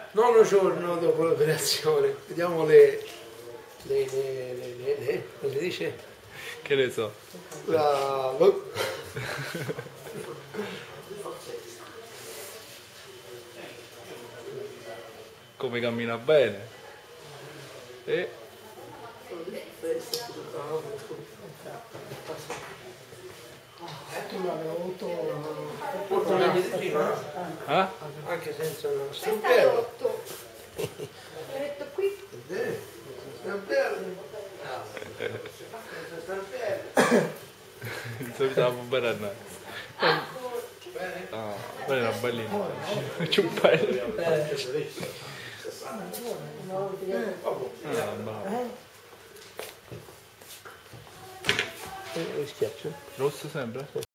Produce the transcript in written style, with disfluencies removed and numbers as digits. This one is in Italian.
nono giorno dopo l'operazione, vediamo come si dice? Che ne so. Come cammina bene. E... Anche senza una stampella. L'ho detto qui. Il solito la bella andare. Ah, quella è una bellina. Ciuppello. Ah, bravo. schiaccio. Rosso sempre?